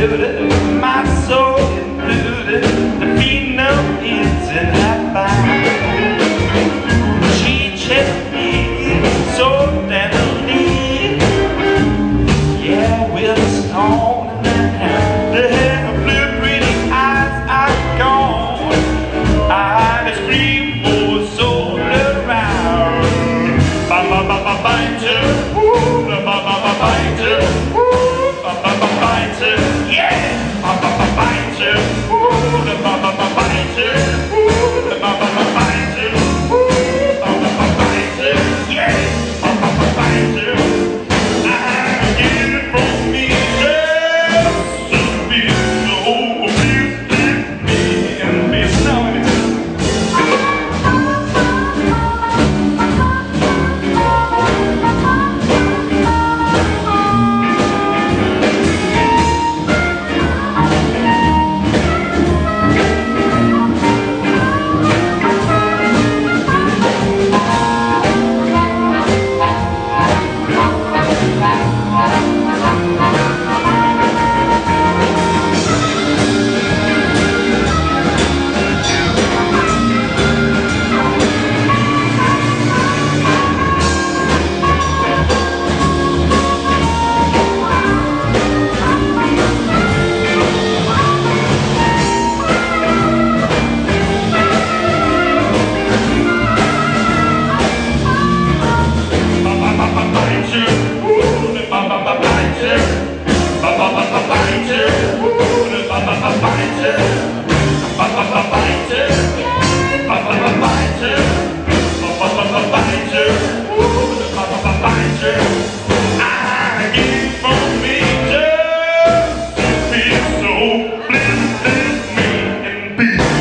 polluted, my soul included. The phenol is in that bag. She chased me so tenderly, yeah, with a stone in her hand. The blue pretty eyes are gone. I scream for soul around. Ba ba ba ba bite, ooh, ba ba ba bite, ooh, ba ba ba bite, yeah, ba ba ba bite, ooh, ba ba ba bite, ooh, ba ba ba bite, ooh, ba ba ba bite, yeah, ba ba ba bite. I get it from me, just to be so please let me and be snowy. Be